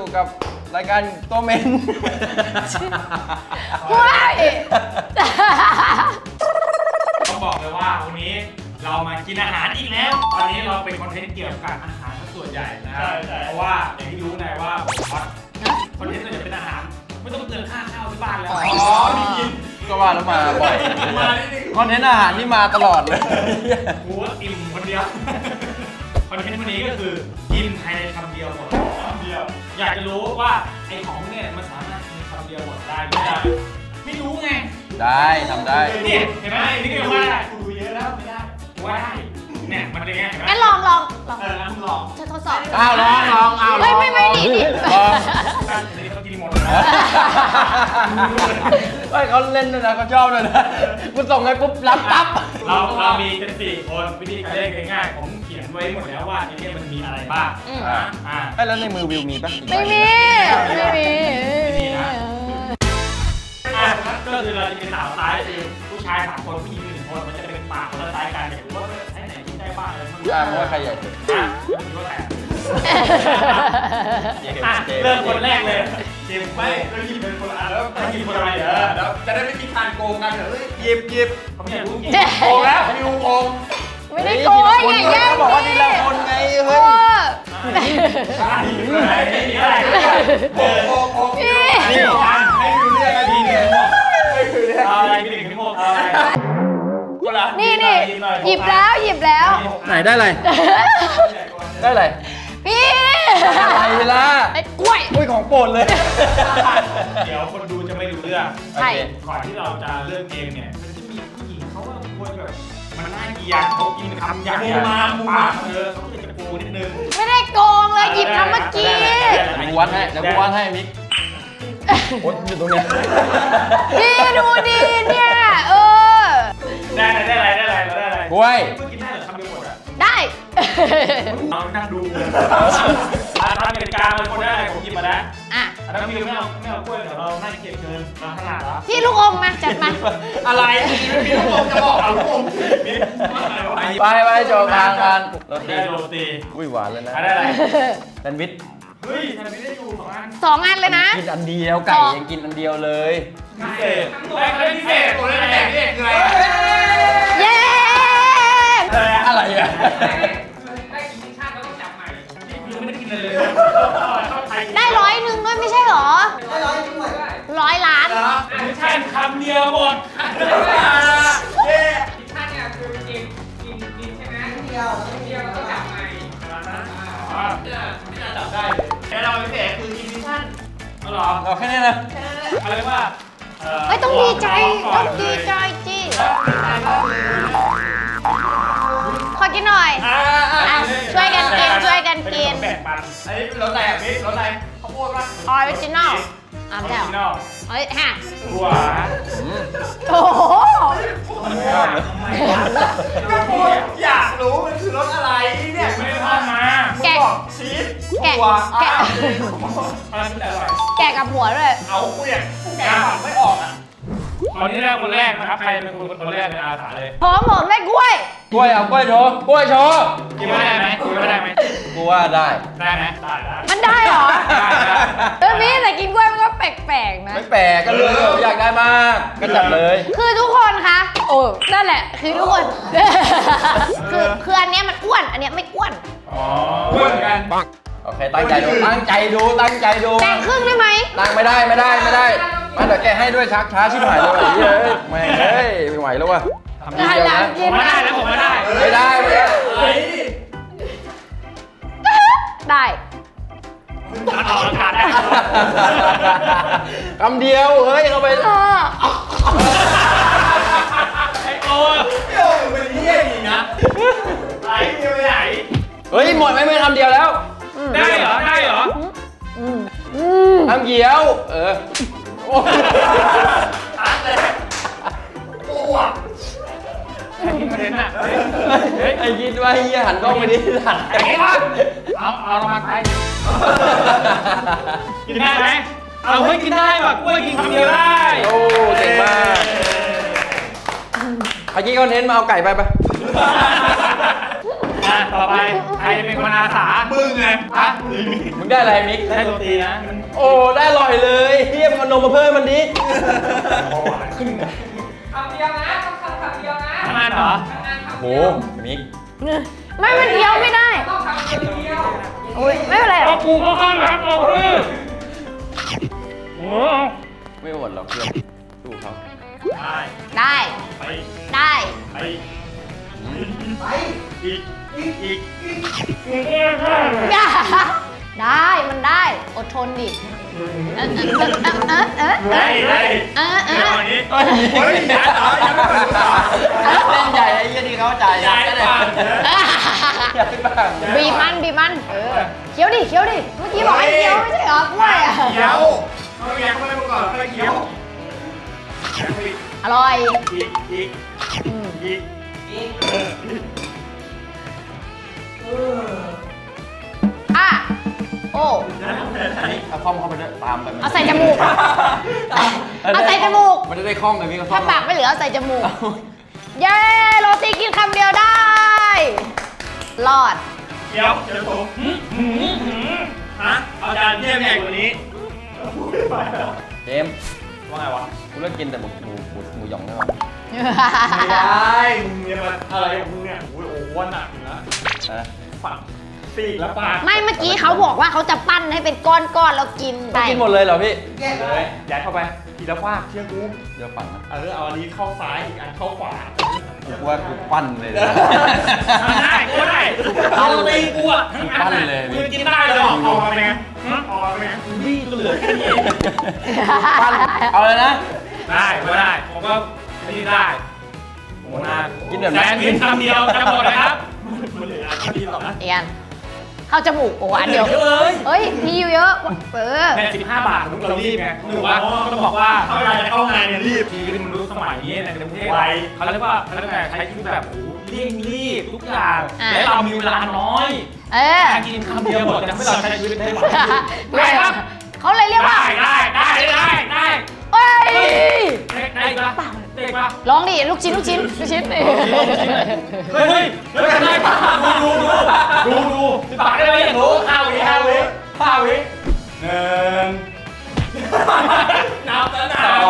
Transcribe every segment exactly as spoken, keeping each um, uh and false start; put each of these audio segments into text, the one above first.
กับรายการตัวเมนว้ายต้องบอกเลยว่าวันนี้เรามากินอาหารอีกแล้วตอนนี้เราเป็นคอนเทนต์เกี่ยวกับอาหารส่วนใหญ่นะครับเพราะว่าอย่างที่รู้ไงว่าคอนเทนต์ส่วนใหญ่เป็นอาหารไม่ต้องเตือนค่าข้าวที่บ้านแล้วอ๋อมีกินก็ว่าแล้วมาบ่อยคอนเทนต์อาหารที่มาตลอดเลยกูว่าอิ่มคนเดียวคอนเทนต์วันนี้ก็คือกินภายในคำเดียวหมดคำเดียวอยากจะรู้ว่าไอ้ของเนี่ยมันสามารถกินคำเดียวหมดได้ไม่ได้ไม่รู้ไงได้ทำได้นี่เห็นไหมนี่ก็ว่าได้กูดูเยอะแล้วไม่ได้ว่าได้เนี่ยมันเป็นไงเห็นไหมงั้นลองลองลองเออลองลองทดสอบอ้าวลองลองอ้าวไม่ไม่ไม่ดิดิลองนี่เขากินหมดนะเฮ้ยเขาเล่นด้วยนะเขาชอบด้วยนะคุณส่งให้ปุ๊บรับปั๊บเราเรามีกันสี่คนวิธีการเล่นง่ายๆผมเขียนไว้หมดแล้วว่าในนี้มันมีอะไรบ้างอ่าอ่าแล้วในมือวิวมีปะไม่มีไม่มีไม่มีนะก็คือเราจะเป็นสาวซ้ายคือผู้ชายสามคนผู้หญิงหนึ่งคนมันจะเป็นปากคนละซ้ายกันอยากรู้ว่าไอ้ไหนที่ได้บ้างเลยมันอ่าเพราะว่าใครใหญ่สุดอ่ะเริ่มคนแรกเลยหยิบไม่แล้วหยิบเป็นคนละแล้วหยิบคนอะไรเหรอแล้วจะได้ไม่มีการโกงกันเหรอหยิบหยิบเขาไม่อยากรู้หยิบโกงแล้วมิวโกงไม่ได้โกงอย่าแย่งบอกว่าทีละคนไงเฮ้ยอะไรอะไรโกงโกงโกงนี่ให้มิวเลือกอะไรดีเนี่ยไม่คือเลือกอะไรมีหนึ่งถึงหกอะไรนี่นี่หยิบแล้วหยิบแล้วไหนได้อะไรได้อะไรพี่อะไรล่ะไอ้กล้วยกล้วยของโปรดเลยเดี๋ยวคนดูจะไม่รู้เรื่องใช่ก่อนที่เราจะเริ่มเกมเนี่ยมันจะมีผู้หญิงเขาก็ควรแบบมันน่าเกลียดเขากินคำยักษ์มาปากเออเขาจะโกงนิดนึงไม่ได้โกงเลยหยิบทำเมื่อกี้กูวัดให้เดี๋ยวกูวัดให้มิกโอ๊ยอยู่ตรงเนี้ยพี่ดูดีเนี่ยเออได้ได้อะไรได้อะไรได้อะไรกล้วยกินได้หรือทำไปหมดอ่ะได้เรานั่งดูทำกิจการเลยคนได้อะไรผมหยิบมาแล้วอ่ะแล้วพี่ไม่เอาไม่เอากล้วยเดี๋ยวเราน่าจะเก็บเงินเราขนาดแล้วพี่ลูกอมมาจัดมาอะไรพี่ลูกอมจะบอกเอาลูกอมไปไปจบทางกันโรตีโรตีอุ้ยหวานเลยนะได้อะไรแซนด์วิชเฮ้ยแซนด์วิชได้อยู่สองอันสองอันเลยนะกินอันเดียวไก่ยังกินอันเดียวเลยพิเศษอะไรพิเศษตัวแรกนี่คืออะไรเย้อะไรอ่ะได้กินชาติแล้วต้องจับใหม่พี่ไม่ได้กินเลยได้ร้อยหนึ่งด้วยไม่ใช่หรอได้ร้อยด้วยร้อยล้านไม่ใช่คำเดียวหมดเย้ชาติเนี่ยคือกินกินกินใช่ไหมเดียวเดียวต้องจับใหม่อ๋อไม่น่าจับได้เลยแต่เราพิเศษคือกินมิชชั่นเอาหรอเอาแค่นี้นะอะไรว่าไม่ต้องดีใจต้องดีใจจีขอกินหน่อยช่วยกันกินช่วยกันกินแบ่งปันไอ้รสอะไรอ่ะพี่รสอะไรข้าวโพดป่ะออริจินอลอ่ะไม่เอาเฮ้ยฮะหัวโอ้โหอยากรู้มันคือรสอะไรเนี่ยไม่ได้ทอดมาแกะชีสแกะแกะแกะกับหัวด้วยเอาเปลี่ยนแกะไม่ออกอ่ะตอนนี้แรกคนแรกนะครับใครเป็นคนคนแรกในอาสาเลยพร้อมผมได้กล้วยกล้วยเอากล้วยโชว์กล้วยโชว์กินไม่ได้ไหมกินไม่ได้ไหมกูว่าได้ได้ไหมได้ได้มันได้เหรอเออพี่แต่กินกล้วยมันก็แปลกๆนะไม่แปลกก็เลยอยากได้มากก็จัดเลยคือทุกคนคะโอ้นั่นแหละคือทุกคนคือคืออันนี้มันอ้วนอันนี้ไม่อ้วนอ๋ออ้วนกันโอเคตั้งใจดูตั้งใจดูตั้งใจดูแบ่งครึ่งได้ไหมตั้งไม่ได้ไม่ได้ไม่ได้มาเดี๋ยวแกให้ด้วยชักช้าชิบหายเลยเฮ้ยไม่เฮ้ยไม่ไหวแล้ววะได้แล้วผมไม่ได้แล้วผมไม่ได้ไม่ได้ไม่ได้ได้เอาอากาศได้คำเดียวเฮ้ยเข้าไปไอ้โอ้ยโอ้ยมันเยี่ยจริงนะไอ้เดียวไปไหนเฮ้ยหมดไหมไม่คำเดียวแล้วได้เหรอได้เหรอคำเดียวเออตัดเลยโอ้ยไอ้ประเด็นน่ะไอ้คิดว่าเฮียหันกล้องไปดิหันไอ้วะเอาเอาลงมาไปกินได้ไหมเอาเฮ้ยกินได้แบบกล้วยกินคำเดียวได้โอ้เก่งมากเมื่อกี้คอนเทนต์มาเอาไก่ไปไปอ่ะต่อไปใครเป็นคนอาสามึงไงฮะมึงได้อะไรมิกได้โรตีนะโอ้ได้อร่อยเลยเฮียมึงเอานมมาเพิ่มมันดิขึ้นคำเดียวนะต้องคำคำเดียวนะทำงานเหรอโหมิกไม่มันเดียวไม่ได้ต้องคำเดียวโอ้ยไม่เป็นไรหรเอาอกปูเข้าข้างครับเอาเฮ้ยโอ้ไม่หมดหรอกเพื่อนดูเขาได้ได้ไปได้ไปไปอีกอีกอีกอีกได้มันได้อดทนดิเออเออเออเออเอได้อได้เออเอเดี๋ยวอวันนี้เฮ้ยย้ายต่อย้ายไปต่อเล่นใหญ่ไอ้เหี้ยที่เขาจ่ายย้ายต่ออยากไปบ้างบีบมันบีบมันเออเคี้ยวดิเคี้ยวดิเมื่อกี้บอกให้เคี้ยวไม่ใช่เหรอกล้วยอ่ะเขียวเอาแยกเข้าไปก่อนแล้วเขียวอร่อยอีกอีกอืมอีกอีกอ่ะโอ้เอาคล่อมเข้าไปด้วยตามไปเอาใส่จมูกเอาใส่จมูกมันจะได้คล่องไงพี่ก็คล่อถ้าง ปากไม่เหลือเอาใส่จมูกเย้โรตีกินคำเดียวได้รอดเขียวเขียวผมฮะเอาจานเทียมใหญ่กว่านี้เจมส์ว่าไงวะกูเลิกกินแต่หมูหมูหมูหมูหยองได้ไหมไม่ได้มึงเนี่ยมันอะไรของมึงเนี่ยโอ้ยโอ้วันหนักอยู่นะฮะฝักซีกแล้วปากไม่เมื่อกี้เขาบอกว่าเขาจะปั้นให้เป็นก้อนๆแล้วกินต้องกินหมดเลยเหรอพี่แยกเลยย้ายเข้าไปทีละฟากเชื่อกูเดี๋ยวปั่นนะเออเอาอันนี้เข้าซ้ายอีกอันเข้าขวากูว่ากูปั้นเลยนะได้ก็ได้เอาตีกูอ่ะปั้นเลยกูกินได้เลยออกมาเป็นไงออกมาเป็นไงนี่ก็เหลือแค่นี้ปั้นเอาเลยนะได้ก็ได้ผมก็กินได้โอ้น่ากินแบบแซนด์วิชคำเดียวจะหมดนะครับมันเหลือแค่นี้หรอเอียนเข้าจมูกโอ้อันเดียวเยอะเลยเฮ้ยมีอยู่เยอะเออแค่สิบห้าบาทเรารีบไงหรือว่าต้องบอกว่าถ้าเวลาจะเข้างานเนี่ยรีบชีวิตมันรู้สมัยนี้ในกรุงเทพไวเขาเรียกว่าเขาเรียกว่าใช้ชีวิตแบบโอ้เร่งรีบทุกอย่างและเรามีเวลาน้อยเออการกินคำเดียวหมดจะให้เราใช้ชีวิตได้หมดได้ครับเขาเลยเรียกว่าได้ได้ได้ได้ได้เอ้ยได้ปะได้ปะลองดิลูกชิ้นลูกชิ้นลูกชิ้นเฮ้ยเฮ้ยเฮ้ยได้ปะดูดูดูดูดูสิบบาทได้ไหมอย่างรู้ห้าวิห้าวิห้าวิหนึ่งนับแล้วนับ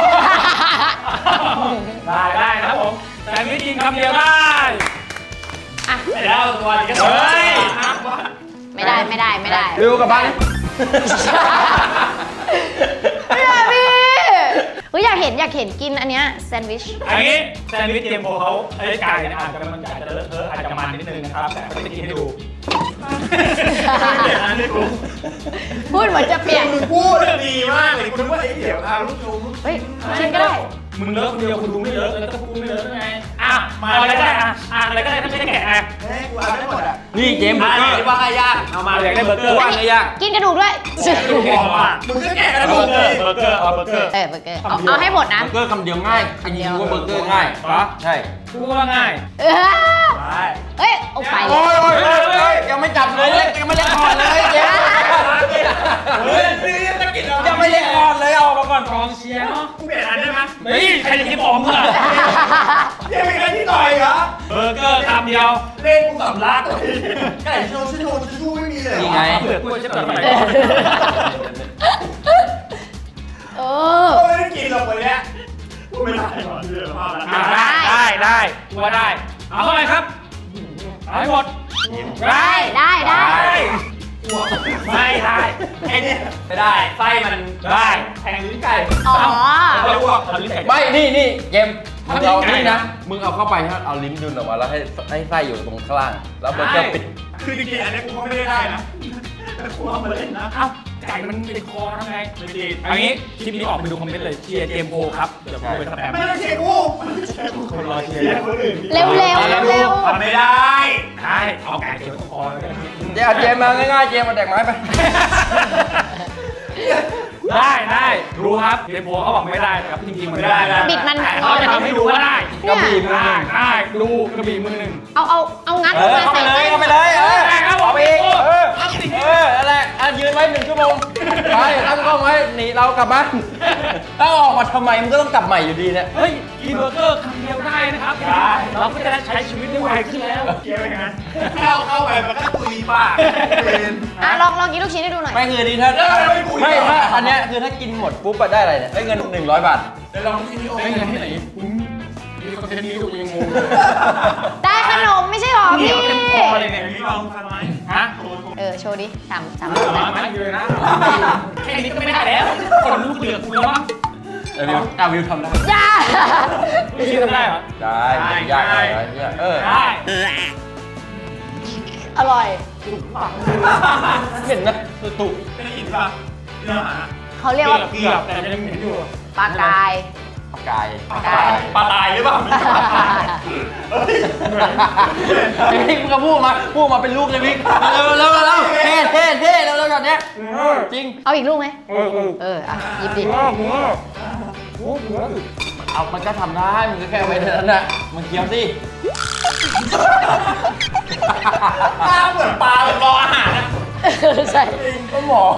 ได้ได้ครับผมแต่ไม่กินคำเดียวได้อ่ะไม่ได้ตัวนี้ก็เฮ้ยไม่ได้ไม่ได้ไม่ได้เร็วกลับบ้านไม่ได้พี่เฮ้ยอยากเห็นอยากเห็นกินอันเนี้ยแซนด์วิชอันนี้แซนด์วิชเตรียมโพเขาไอ้ไก่เนี่ยอาจจะมันอาจจะเลอะเทอะอาจจะมันนิดนึงนะครับแต่ก็จะกินให้ดูอันนี้กูพูดเหมือนจะเปลี่ยนมึงพูดดีมากเลยคุณว่าไอ้เดี๋ยวอาลูกชมเฮ้ยชิ้นก็ได้มึงเลอะคนเดียวคุณดูไม่เลอะแล้วก็พูดไม่เลอะไงอ่ะมาอะไรก็ได้อ่ะอ่ะอะไรก็ได้ถ้าไม่ได้แกะอ่ะเฮ้ยกูเอาได้หมดอ่ะนี่เจมส์เบอร์เกอร์ว่าไงยากเอามาอยากได้เบอร์เกอร์ว่าไงยากกินกระดูกด้วยดูพอมามึงก็แกะกระดูกเลยเบอร์เกอร์เอาเบอร์เกอร์เออเบอร์เกอร์เอาเอาให้หมดนะเบอร์เกอร์คำเดียวง่ายใครยิงว่าเบอร์เกอร์ง่ายเหรอใช่พูดว่าง่ายเออได้เฮ้ยเอาไปเลโอ้ยยโอ้ยโอ้ยโอ้ยยังไม่จับเลยเล็กยังไม่เล็กก่อนเลยเจมส์เฮ้ยนี่ตะกิดยังไม่เล็กก่อนเลยเอามาก่อนกองเชียร์เนาะกูเปลี่ยนอันได้ไหมเฮ้ยใครจะกินผมอ่ะยังมีใครที่ต่อยเหรอเบอร์เกอร์คำเดียวเล่นกูสำลักเลยไก่โชว์ชิโนชิชูไม่มีเลยนี่ไงเปลือกกล้วยจะแบบไหนเออไม่ได้กินหรอกวันเนี้ยกูไม่ได้หรอกเรื่องภาพแล้วได้ได้ได้กูว่าได้เอาเท่าไหร่ครับเอาให้หมดได้ได้ได้ไม่ได้ไอ้นี่ไม่ได้ไส้มันได้แทงลิ้นไก่อ๋อเอาลวกเอาลิ้นไก่ไม่นี่นี่เจมส์มึงเอานี่นะมึงเอาเข้าไปฮะเอาลิ้นดุนออกมาแล้วให้ให้ไส้อยู่ตรงข้างล่างแล้วเบอร์เกอร์ปิดคือจริงๆอันนี้กูก็ไม่ได้ได้นะแต่กูเอามาเล่นนะเอ้าไก่มันติดคอทำไงไม่ติดอันนี้คลิปนี้ออกไปดูคอมเมนต์เลยเชียร์เจมโพครับเดี๋ยวกูไปสแปมไม่ต้องเช็คกูคนรอเชียร์คนอื่นเร็วเร็วเร็วเร็วทำไม่ได้ได้เอาไก่เกี่ยวตรงคอเลยเจมส์เจมส์มาง่ายๆเจมส์มาแดกไม้ไปได้ได้รู้ครับเจมโพเขาบอกไม่ได้แต่จริงๆมันได้บิดมันเขาจะทำให้ดูว่าได้กระบี่มือหนึ่งได้ดูกระบี่มือหนึ่งเอาเอาเอางัดเออเข้าไปเลยเข้าไปเลยเออได้ครับผมเอาไปอีกเออเอาสิเอออะไรอ่ะยืนไว้หนึ่งชั่วโมงไปตั้งกล้องไว้หนีเรากลับบ้านถ้าออกมาทำไมมันก็ต้องกลับใหม่อยู่ดีเนี่ยเฮ้ยกินเบอร์เกอร์คำเดียวได้นะครับได้เราก็จะได้ใช้ชีวิตได้ไวขึ้นแล้วเกี่ยวอย่างนั้นเข้าเข้าไปมันก็ตุยปากอ่ะลองลองกินลูกชิ้นให้ดูหน่อยไม่คือดีถ้าไม่ถ้าอันเนี้ยคือถ้ากินหมดปุ๊บได้อะไรเนี่ยได้เงินหนึ่งร้อยบาทเดี๋ยวลองที่นี่โอ้ยเงินที่ไหนมีคอนเทนต์นี้ดูยังงงได้ขนมไม่ใช่หรอพี่เต็มคอเลยเนี่ยนี่ลองทำไหมฮะเออโชว์ดิสามสามหมาไม่เลยนะแค่นี้ก็ไม่ได้แล้วคนลูกเหลือกูแล้วมั้งแต่วิวอ่ะวิวทำได้จ้าพี่ทำได้เหรอได้ยากอะไรเนี่ยเออได้อร่อยเห็นนะตุกไม่ได้ยินป่ะเนื้อหาเขาเรียกว่าเกือบแต่ยังเห็นอยู่ปลากายปากกายปลากายปลาตายหรือเปล่าไม่ใช่ปลาตายเฮ้ยไอ้พี่มึงก็พูดมาพูดมาเป็นลูกเลยพี่เร็วเร็วเร็วเท่เท่เท่เร็วเร็วแบบเนี้ยจริงเอาอีกลูกไหมเออเออเอออ่ะหยิบดิเอามันก็ทำได้มึงก็แค่ไปเท่านั้นน่ะมึงเคี้ยวสิปลาเหมือนปลาแบบรออาหารนะใช่ก็หมอ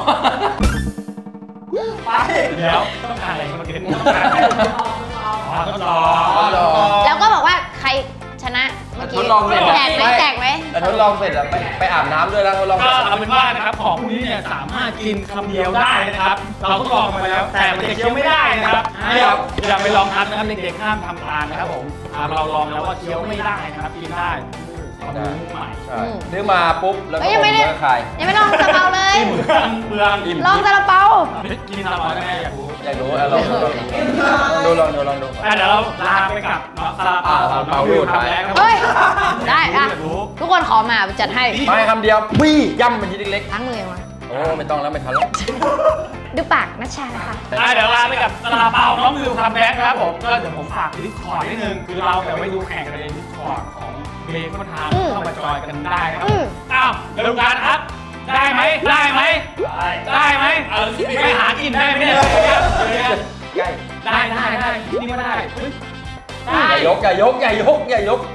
ไปเดี๋ยวต้องการอะไรมากินอ๋อทดลองแล้วก็บอกว่าใครชนะเมื่อกี้ทดลองเสร็จแจกไหมแจกไหมแต่ทดลองเสร็จแล้วไปไปอาบน้ำด้วยนะทดลองก็เอาเป็นว่านะครับของพวกนี้เนี่ยสามารถกินคำเดียวได้นะครับ เราก็ลองมาแล้ว แต่มันจะเคี้ยวไม่ได้นะครับอย่าไปลองทำนะครับเด็กๆห้ามทำตามนะครับผมเราลองแล้วว่าเคี้ยวไม่ได้นะครับกินได้ความรู้ใหม่ใช่ซื้อมาปุ๊บแล้วก็เอ้ยยังไม่ได้เมื่อใครยังไม่ลองซาลาเปาเลยเมืองเมืองอิ่มลองซาลาเปากินซาลาเปาได้ไหมอยากรู้อยากรู้อ่ะลองดูลองดูลองดูลองดูอ่ะเดี๋ยวเราลาไปกับซาลาเปาซาลาเปาดูดท้ายเฮ้ย ได้อะทุกคนขอมาจัดให้ไม่คำเดียวปี้ย่ำเป็นชิ้นเล็กล้างมือยังวะๆโอ้ไม่ต้องแล้วไม่ทันแล้วดูปากนัชชาค่ะอ่ะเดี๋ยวลาไปกับซาลาเปาน้องวิวคัมแบ็กนะครับผมก็เดี๋ยวผมฝากดิสคอร์ดนิดนึงคือเราแบบไปดูแข่งกันในดิสคอร์ดของเบย์ก็ทางเข้ามาจอยกันได้นะครับอ้าวเดี๋ยวกันครับ ได้ไหมได้ไหมได้ไหมไปหากินได้ไหมเนี่ยใกล้ได้ได้ได้นี่ก็ได้ได้อย่ายกอย่ายกอย่ายกอย่ายก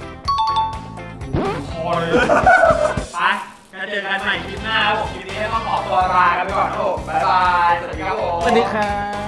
คอเลยไปเจอกันใหม่คลิปหน้าครับผมคลิปนี้ต้องขอตัวลากันไปก่อนครับผมบ๊ายบายสวัสดีครับผมสวัสดีครับ